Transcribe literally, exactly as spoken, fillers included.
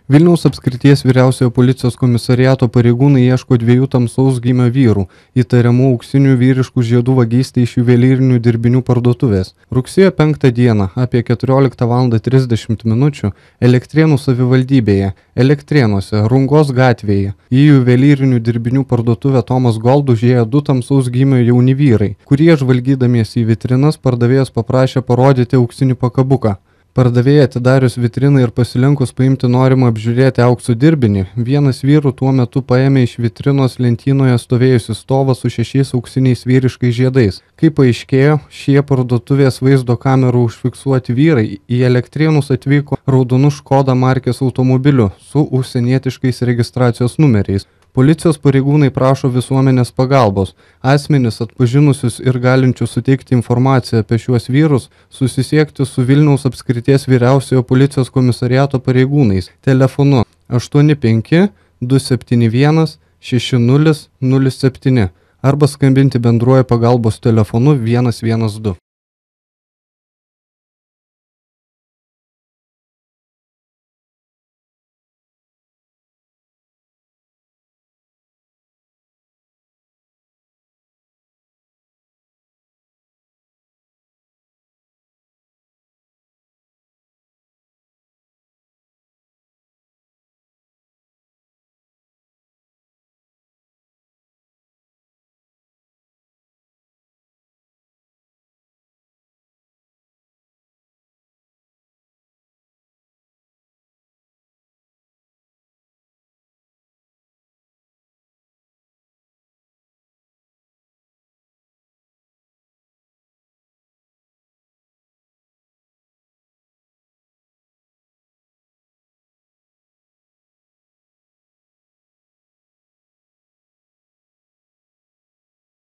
Vilniaus apskrities vyriausiojo policijos komisariato pareigūnai ieško dviejų tamsaus gymio vyrų, įtariamų auksinių vyriškų žiedų vagystę iš juvelyrinių dirbinių parduotuvės. Rugsėjo penktą dieną apie keturioliktą valandą trisdešimt minučių Elektrėnų savivaldybėje, Elektrėnuose, Rungos gatvėje, į juvelyrinių dirbinių parduotuvę Tomas Gold užėjo du tamsaus gymio jauni vyrai, kurie žvalgydamiesi į vitrinas pardavėjas paprašė parodyti auksinį pakabuką. Pardavėja atidarius vitriną ir pasilenkus paimti norimą apžiūrėti aukso dirbinį, vienas vyrų tuo metu paėmė iš vitrinos lentynoje stovėjusi stovą su šešiais auksiniais vyriškais žiedais. Kaip paaiškėjo, šie parduotuvės vaizdo kamerų užfiksuoti vyrai į Elektrėnus atvyko raudonu Škoda markės automobiliu su užsienietiškais registracijos numeriais. Policijos pareigūnai prašo visuomenės pagalbos. Asmenis atpažinusius ir galinčius suteikti informaciją apie šiuos vyrus susisiekti su Vilniaus apskrities vyriausiojo policijos komisariato pareigūnais telefonu aštuoni penki du septyni vienas šeši nulis nulis septyni arba skambinti bendruoju pagalbos telefonu vienas vienas du.